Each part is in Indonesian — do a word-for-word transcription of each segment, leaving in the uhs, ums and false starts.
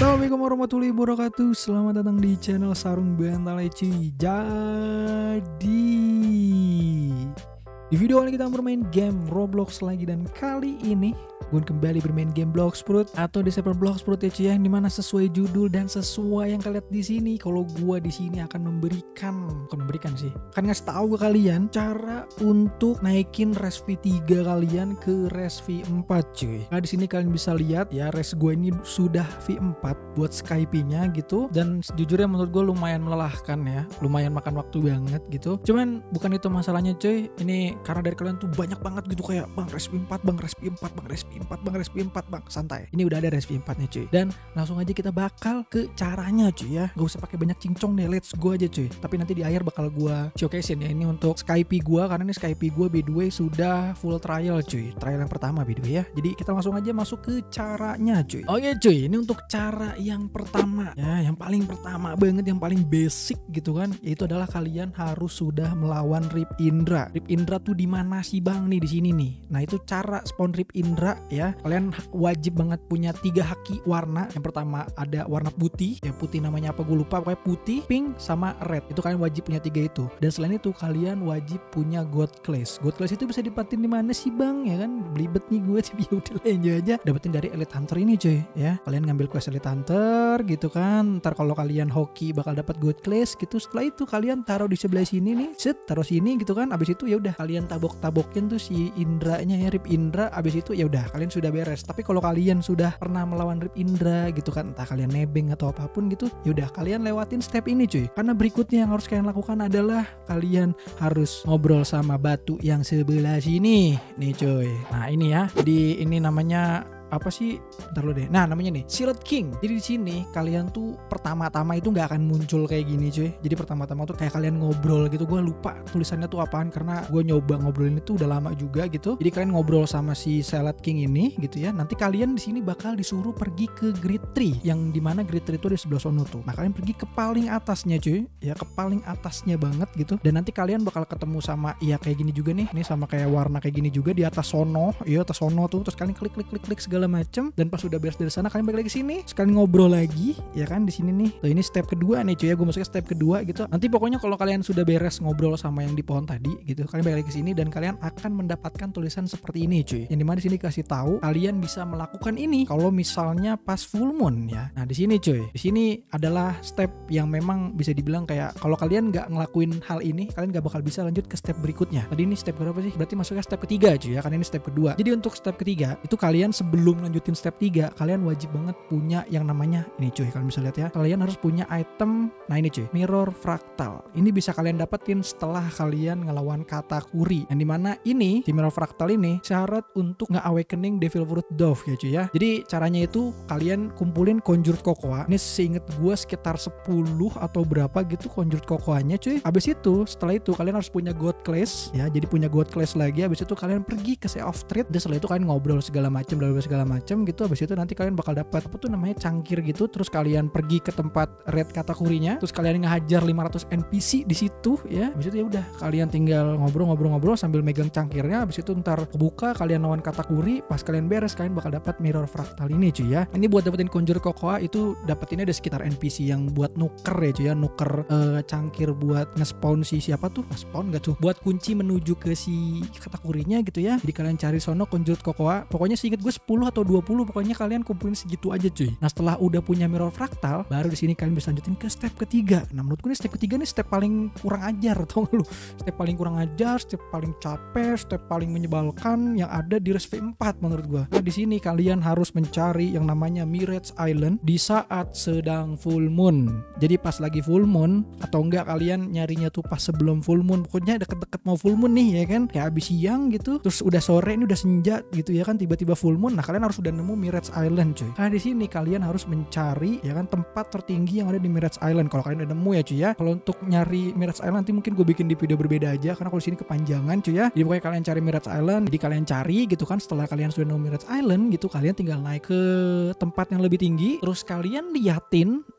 Assalamualaikum warahmatullahi wabarakatuh. Selamat datang di channel Sarung Bantal cuy. Jadi di video ini kita bermain game Roblox lagi, dan kali ini gue kembali bermain game Bloxfruit atau di server Bloxfruit ya cuy, yang dimana sesuai judul dan sesuai yang kalian lihat di sini, kalau gue di sini akan memberikan, bukan memberikan sih, akan ngasih tahu ke kalian cara untuk naikin res V tiga kalian ke res V empat cuy. Nah di sini kalian bisa lihat ya, res gue ini sudah V empat buat Skype-nya gitu, dan sejujurnya menurut gue lumayan melelahkan ya, lumayan makan waktu banget gitu. Cuman bukan itu masalahnya cuy, ini karena dari kalian tuh banyak banget gitu, kayak bang res V empat, bang res V empat, bang res V empat, bang res V empat, bang santai. Ini udah ada res V empat nya cuy, dan langsung aja kita bakal ke caranya cuy ya. Gak usah pakai banyak cincong deh, let's go aja cuy. Tapi nanti di akhir bakal gua showcasein ya, ini untuk Skype gua, karena ini Skype gua by the way sudah full trial cuy, trial yang pertama by the way ya. Jadi kita langsung aja masuk ke caranya cuy. Oke cuy, ini untuk cara yang pertama ya, yang paling pertama banget, yang paling basic gitu kan, yaitu adalah kalian harus sudah melawan Rip Indra. Rip Indra tuh di mana sih bang nih, di sini nih. Nah itu cara spawn Rip Indra ya. Kalian wajib banget punya tiga haki warna. Yang pertama ada warna putih, ya putih namanya apa gue lupa, pokoknya putih, pink sama red. Itu kalian wajib punya tiga itu. Dan selain itu kalian wajib punya God Class. God Class itu bisa didapatin di mana sih bang ya kan? Belibet nih gue sih, ya udah enjoy aja. Dapetin dari Elite Hunter ini cuy ya. Kalian ngambil quest Elite Hunter gitu kan. Ntar kalau kalian hoki bakal dapat God Class gitu. Setelah itu kalian taruh di sebelah sini nih, set taruh sini gitu kan. Abis itu ya udah kalian tabok-tabokin tuh si Indranya ya, Rip Indra. Abis itu ya udah kalian sudah beres. Tapi kalau kalian sudah pernah melawan Rip Indra gitu kan, entah kalian nebeng atau apapun gitu, ya udah kalian lewatin step ini cuy. Karena berikutnya yang harus kalian lakukan adalah kalian harus ngobrol sama batu yang sebelah sini nih cuy. Nah ini ya, jadi ini namanya apa sih? Bentar lo deh. Nah namanya nih Shield King. Jadi di sini kalian tuh pertama-tama itu nggak akan muncul kayak gini cuy. Jadi pertama-tama tuh kayak kalian ngobrol gitu. Gue lupa tulisannya tuh apaan karena gue nyoba ngobrolin itu udah lama juga gitu. Jadi kalian ngobrol sama si Shield King ini gitu ya. Nanti kalian di sini bakal disuruh pergi ke Grid Tree, yang dimana Grid Tree itu di sebelah sono tuh. Nah kalian pergi ke paling atasnya cuy, ya ke paling atasnya banget gitu. Dan nanti kalian bakal ketemu sama ya kayak gini juga nih. Ini sama kayak warna kayak gini juga di atas sono. Iya atas sono tuh. Terus kalian klik klik klik klik segala macem, dan pas udah beres dari sana kalian balik lagi ke sini, sekalian ngobrol lagi ya kan di sini nih. Tuh ini step kedua nih cuy ya, gue masuknya step kedua gitu. Nanti pokoknya kalau kalian sudah beres ngobrol sama yang di pohon tadi gitu, kalian balik lagi ke sini dan kalian akan mendapatkan tulisan seperti ini cuy. Yang dimana di sini kasih tahu kalian bisa melakukan ini kalau misalnya pas full moon ya. Nah di sini cuy, di sini adalah step yang memang bisa dibilang kayak kalau kalian nggak ngelakuin hal ini, kalian nggak bakal bisa lanjut ke step berikutnya. Tadi ini step berapa sih? Berarti masuknya step ketiga cuy ya, karena ini step kedua. Jadi untuk step ketiga itu kalian sebelum lanjutin step tiga, kalian wajib banget punya yang namanya ini cuy, kalian bisa lihat ya, kalian harus punya item. Nah ini cuy, mirror fractal. Ini bisa kalian dapetin setelah kalian ngelawan Katakuri, yang dimana ini si mirror fractal ini syarat untuk nge-awakening Devil Fruit Dove ya cuy ya. Jadi caranya itu kalian kumpulin Conjured Cocoa. Ini seinget gue sekitar sepuluh atau berapa gitu Conjured Cocoa-nya cuy. Habis itu setelah itu kalian harus punya God Class ya, jadi punya God Class lagi. Habis itu kalian pergi ke Sea of Trade, dan setelah itu kalian ngobrol segala macam, bla bla segala macam gitu. Habis itu nanti kalian bakal dapat apa tuh namanya cangkir gitu. Terus kalian pergi ke tempat Red Katakurinya, terus kalian ngehajar lima ratus N P C di situ ya. Habis itu ya udah kalian tinggal ngobrol-ngobrol-ngobrol sambil megang cangkirnya. Habis itu ntar kebuka, kalian lawan Katakuri. Pas kalian beres kalian bakal dapat mirror fractal ini cuy ya. Ini buat dapetin Conjure Cocoa itu dapetinnya ada sekitar N P C yang buat nuker ya cuy ya, nuker uh, cangkir buat nge-spawn si siapa tuh, nge-spawn gak tuh, buat kunci menuju ke si Katakurinya gitu ya. Jadi kalian cari sono Conjure Cocoa. Pokoknya seinget gue sepuluh atau dua puluh, pokoknya kalian kumpulin segitu aja cuy. Nah setelah udah punya mirror fractal, baru di sini kalian bisa lanjutin ke step ketiga. Nah menurutku ini step ketiga nih step paling kurang ajar, tau gak lu? Step paling kurang ajar, step paling capek, step paling menyebalkan yang ada di res V empat menurut gua. Nah di sini kalian harus mencari yang namanya Mirage Island di saat sedang full moon. Jadi pas lagi full moon, atau enggak kalian nyarinya tuh pas sebelum full moon. Pokoknya deket-deket mau full moon nih ya kan, kayak habis siang gitu, terus udah sore ini udah senja gitu ya kan, tiba-tiba full moon. Nah kalian harus udah nemu Mirage Island cuy. Nah di sini kalian harus mencari ya kan tempat tertinggi yang ada di Mirage Island. Kalau kalian udah nemu ya cuy ya. Kalau untuk nyari Mirage Island nanti mungkin gue bikin di video berbeda aja, karena kalau di sini kepanjangan cuy ya. Jadi pokoknya kalian cari Mirage Island. Jadi kalian cari gitu kan, setelah kalian sudah nemu Mirage Island gitu, kalian tinggal naik ke tempat yang lebih tinggi. Terus kalian liatin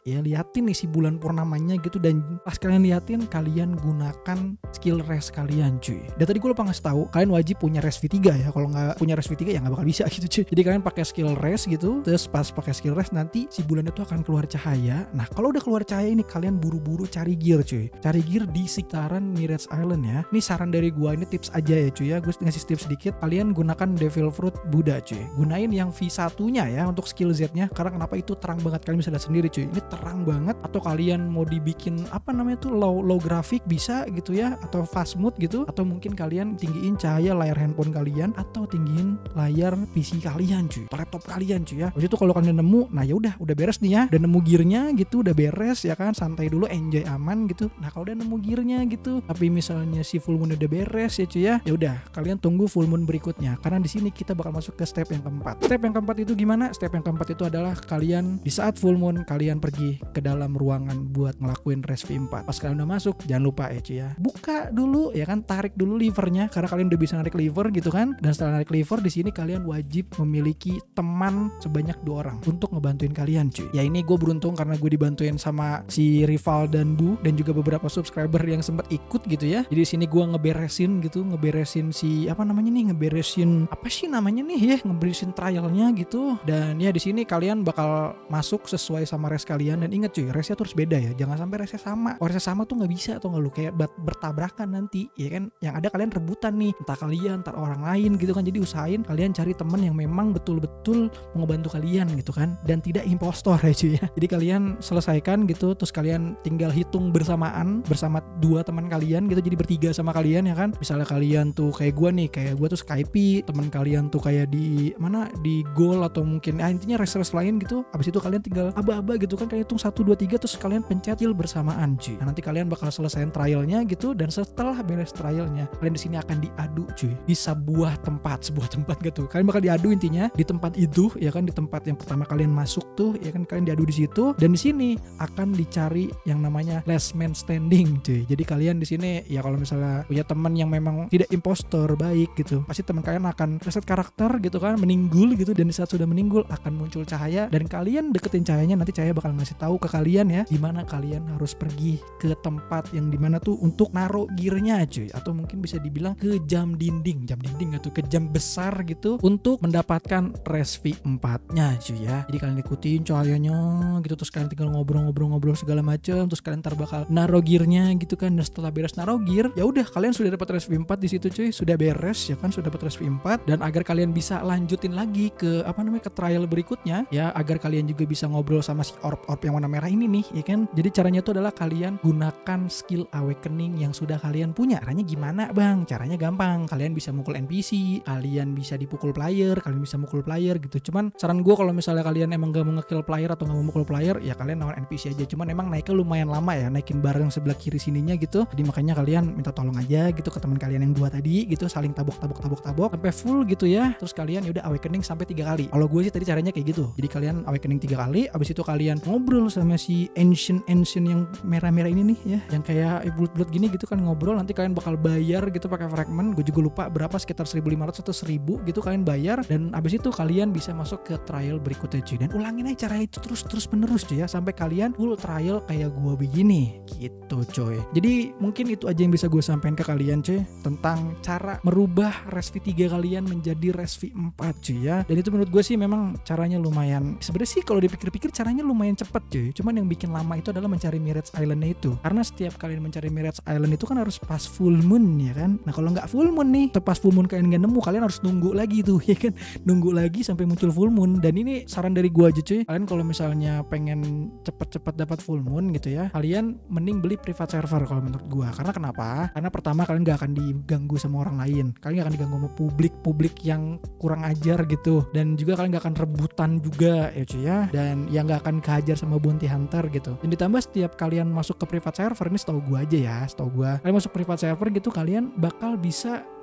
ya liatin isi bulan purnamanya gitu, dan pas kalian liatin kalian gunakan skill rest kalian cuy. Dan tadi gue lupa ngasih tahu, kalian wajib punya rest V tiga ya. Kalau nggak punya rest V tiga ya nggak bakal bisa gitu cuy. Jadi kalian pakai skill rest gitu, terus pas pakai skill rest nanti si bulan itu akan keluar cahaya. Nah kalau udah keluar cahaya ini kalian buru-buru cari gear cuy. Cari gear di sekitaran Mirage Island ya. Ini saran dari gue, ini tips aja ya cuy ya. Gue ngasih tips sedikit. Kalian gunakan Devil Fruit Buddha cuy. Gunain yang V satu-nya ya untuk skill Z-nya. Karena kenapa itu terang banget, kalian bisa lihat sendiri cuy. Ini terang banget. Atau kalian mau dibikin apa namanya tuh low low grafik bisa gitu ya, atau fast mode gitu. Atau mungkin kalian tinggiin cahaya layar handphone kalian, atau tinggiin layar P C kalian cuy, laptop kalian cuy ya. Habis itu kalau kalian nemu, nah ya udah udah beres nih ya. Udah nemu gearnya gitu, udah beres ya kan, santai dulu, enjoy, aman gitu. Nah kalau udah nemu gearnya gitu, tapi misalnya si full moon udah beres ya cuy ya, ya udah kalian tunggu full moon berikutnya. Karena di sini kita bakal masuk ke step yang keempat. Step yang keempat itu gimana? Step yang keempat itu adalah kalian di saat full moon kalian pergi ke dalam ruangan buat ngelakuin rest V empat. Pas kalian udah masuk, jangan lupa ya cuy ya, buka dulu ya kan, tarik dulu levernya karena kalian udah bisa narik lever gitu kan. Dan setelah narik lever di sini kalian wajib memiliki teman sebanyak dua orang untuk ngebantuin kalian cuy. Ya ini gue beruntung karena gue dibantuin sama si Rival dan Bu dan juga beberapa subscriber yang sempat ikut gitu ya. Jadi di sini gue ngeberesin gitu, ngeberesin si apa namanya nih, ngeberesin apa sih namanya nih ya, ngeberesin trialnya gitu. Dan ya di sini kalian bakal masuk sesuai sama res kalian. Dan inget cuy, resnya tuh harus beda ya, jangan sampai resnya sama. Kalau resnya sama tuh nggak bisa atau nggak lu kayak bertabrakan nanti ya kan. Yang ada kalian rebutan nih, entah kalian entah orang lain gitu kan. Jadi usahain kalian cari temen yang memang betul-betul mau ngebantu kalian gitu kan, dan tidak impostor ya cuy ya. Jadi kalian selesaikan gitu, terus kalian tinggal hitung bersamaan bersama dua teman kalian gitu, jadi bertiga sama kalian ya kan. Misalnya kalian tuh kayak gue nih, kayak gue tuh Skype, teman kalian tuh kayak di mana, di goal atau mungkin ah, intinya res-res lain gitu. Abis itu kalian tinggal aba-aba gitu kan, kalian hitung satu dua tiga terus kalian pencet kill bersamaan cuy. Nah, nanti kalian bakal selesaiin trialnya gitu, dan setelah beres trialnya kalian di sini akan diadu cuy di sebuah tempat, sebuah tempat gitu. Kalian bakal diadu intinya di tempat itu ya kan, di tempat yang pertama kalian masuk tuh ya kan, kalian diadu di situ. Dan di sini akan dicari yang namanya last man standing cuy. Jadi kalian di sini ya kalau misalnya punya teman yang memang tidak impostor baik gitu, pasti teman kalian akan reset karakter gitu kan, meninggul gitu. Dan di saat sudah meninggul akan muncul cahaya, dan kalian deketin cahayanya, nanti cahaya bakal ngasih tahu ke kalian ya dimana kalian harus pergi ke tempat yang dimana tuh untuk naruh gearnya cuy, atau mungkin bisa dibilang ke jam dinding, jam dinding atau ke jam besar gitu untuk mendapatkan rest V empat nya cuy ya. Jadi kalian ikutin cahayanya gitu, terus kalian tinggal ngobrol-ngobrol-ngobrol segala macam, terus kalian ntar bakal naruh gearnya gitu kan. Dan setelah beres naruh gear, ya udah kalian sudah dapat rest V empat di situ cuy, sudah beres ya kan, sudah dapat rest V empat. Dan agar kalian bisa lanjutin lagi ke apa namanya, ke trial berikutnya ya, agar kalian juga bisa ngobrol sama si orb-orb yang warna merah ini nih ya kan. Jadi caranya itu adalah kalian gunakan skill awakening yang sudah kalian punya. Caranya gimana bang? Caranya gampang, kalian bisa mukul N P C, kalian bisa dipukul player, kalian bisa mukul player gitu. Cuman saran gue kalau misalnya kalian emang gak mau ngekill player atau gak mau mukul player, ya kalian lawan N P C aja. Cuman emang naiknya lumayan lama ya, naikin bareng sebelah kiri sininya gitu. Jadi makanya kalian minta tolong aja gitu ke teman kalian yang dua tadi gitu, saling tabok-tabok-tabok-tabok sampai full gitu ya. Terus kalian yaudah awakening sampai tiga kali. Kalau gue sih tadi caranya kayak gitu. Jadi kalian awakening tiga kali, abis itu kalian ngobrol sama si ancient ancient yang merah-merah ini nih ya, yang kayak bulat-bulat gini gitu kan, ngobrol. Nanti kalian bakal bayar gitu pakai fragment. Gue juga lupa berapa, sekitar seribu lima ratus atau seribu gitu kalian bayar. Dan abis itu kalian bisa masuk ke trial berikutnya cuy. Dan ulangin aja cara itu terus-terus menerus cuy ya, sampai kalian full trial kayak gue begini gitu cuy. Jadi mungkin itu aja yang bisa gue sampaikan ke kalian cuy, tentang cara merubah rest V tiga kalian menjadi rest V empat cuy ya. Dan itu menurut gue sih memang caranya lumayan, sebenarnya sih kalau dipikir-pikir caranya lumayan cepet cuy. Cuman yang bikin lama itu adalah mencari Mirage Island-nya itu. Karena setiap kalian mencari Mirage Island itu kan harus pas full moon ya kan. Nah kalau nggak full moon nih, atau pas full moon kalian nggak nemu, kalian harus nunggu lagi tuh ya kan, nunggu lagi sampai muncul full moon. Dan ini saran dari gue aja cuy, kalian kalau misalnya pengen cepet-cepet dapat full moon gitu ya, kalian mending beli private server kalau menurut gue. Karena kenapa? Karena pertama kalian gak akan diganggu sama orang lain, kalian gak akan diganggu sama publik-publik yang kurang ajar gitu, dan juga kalian gak akan rebutan juga ya cuy ya, dan yang gak akan kehajar sama bounty hunter gitu. Dan ditambah setiap kalian masuk ke private server, ini setahu gue aja ya, setahu gue kalian masuk private server gitu, kalian bakal bisa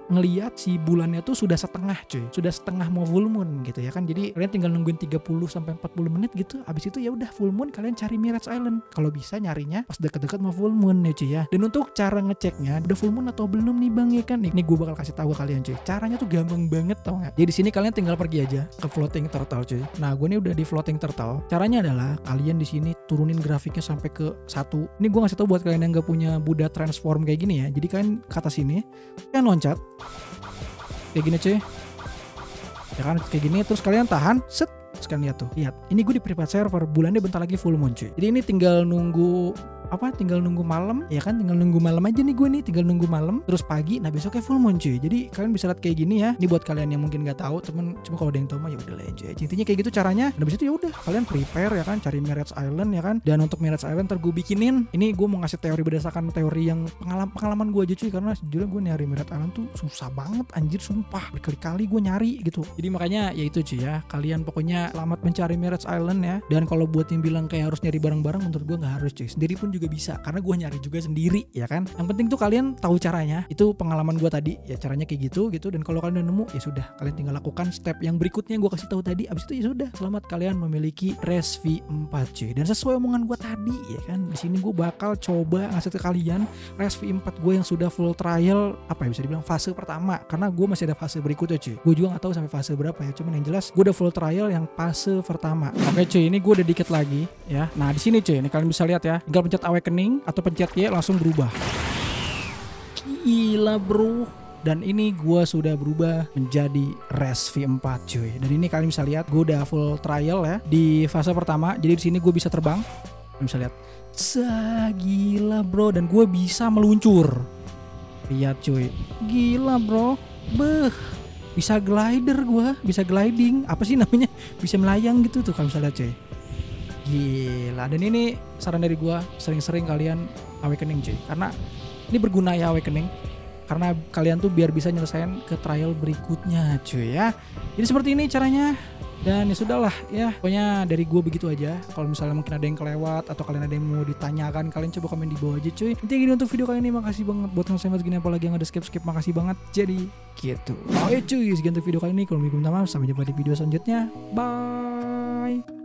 ngelihat si bulannya tuh sudah setengah cuy, sudah setengah mau full moon gitu ya kan. Jadi kalian tinggal nungguin tiga puluh sampai empat puluh menit gitu. Abis itu ya udah full moon kalian cari Mirage Island. Kalau bisa nyarinya pas deket-deket mau full moon ya cuy ya. Dan untuk cara ngeceknya udah full moon atau belum nih bang ya kan. Nih, nih gue bakal kasih tahu ke kalian cuy. Caranya tuh gampang banget tau nggak? Jadi di sini kalian tinggal pergi aja ke floating turtle cuy. Nah gue nih udah di floating turtle. Caranya adalah kalian di sini turunin grafiknya sampai ke satu. Ini gue ngasih tahu buat kalian yang nggak punya Buddha transform kayak gini ya. Jadi kalian ke atas sini, kalian loncat kayak gini cuy. Ya kan kayak gini terus kalian tahan, set. Terus kalian lihat tuh, lihat. Ini gue di private server, bulannya bentar lagi full moon cuy. Jadi ini tinggal nunggu apa tinggal nunggu malam ya kan, tinggal nunggu malam aja nih gue nih, tinggal nunggu malam terus pagi, nah besoknya full moon cuy. Jadi kalian bisa lihat kayak gini ya. Ini buat kalian yang mungkin nggak tahu temen, cuma kalau ada yang tahu mah ya udah lah aja. Intinya kayak gitu caranya. Dan habis itu ya udah kalian prepare ya kan, cari Mirage Island ya kan. Dan untuk Mirage Island ntar gue bikinin. Ini gue mau ngasih teori berdasarkan teori yang pengalaman pengalaman gue aja cuy, karena sejujurnya gue nyari Mirage Island tuh susah banget anjir, sumpah berkali-kali gue nyari gitu. Jadi makanya ya itu cuy ya, kalian pokoknya selamat mencari Mirage Island ya. Dan kalau buat yang bilang kayak harus nyari bareng-bareng, menurut gue nggak harus cuy, sendiri pun juga bisa, karena gue nyari juga sendiri ya kan. Yang penting tuh kalian tahu caranya. Itu pengalaman gue tadi ya, caranya kayak gitu gitu. Dan kalau kalian udah nemu ya sudah, kalian tinggal lakukan step yang berikutnya yang gue kasih tahu tadi. Abis itu ya sudah, selamat kalian memiliki Res V empat cuy. Dan sesuai omongan gue tadi ya kan, di sini gue bakal coba ngasih ke kalian Res V empat gue yang sudah full trial, apa ya bisa dibilang fase pertama, karena gue masih ada fase berikutnya cuy. Gue juga nggak tahu sampai fase berapa ya, cuman yang jelas gue udah full trial yang fase pertama. Oke cuy, ini gue udah dikit lagi ya. Nah di sini cuy, ini kalian bisa lihat ya, tinggal pencet awakening atau pencet Y langsung berubah. Gila bro. Dan ini gue sudah berubah menjadi Res V empat cuy. Dan ini kalian bisa lihat gue udah full trial ya di fase pertama. Jadi di sini gue bisa terbang. Kalian bisa lihat. Sa gila bro, dan gue bisa meluncur. Lihat cuy. Gila bro. Beh. Bisa glider gue, bisa gliding. Apa sih namanya? Bisa melayang gitu tuh kalian bisa lihat cuy. Gila. Dan ini saran dari gue, sering-sering kalian awakening cuy, karena ini berguna ya awakening, karena kalian tuh biar bisa nyelesain ke trial berikutnya cuy ya. Jadi seperti ini caranya. Dan ya sudahlah ya, pokoknya dari gue begitu aja. Kalau misalnya mungkin ada yang kelewat atau kalian ada yang mau ditanyakan, kalian coba komen di bawah aja cuy. Intinya gini untuk video kali ini, makasih banget buat yang saya segini, apalagi yang ada skip-skip, makasih banget. Jadi gitu. Oke cuy, sekian untuk video kali ini. Kalau belum minta maaf, sampai jumpa di video selanjutnya. Bye.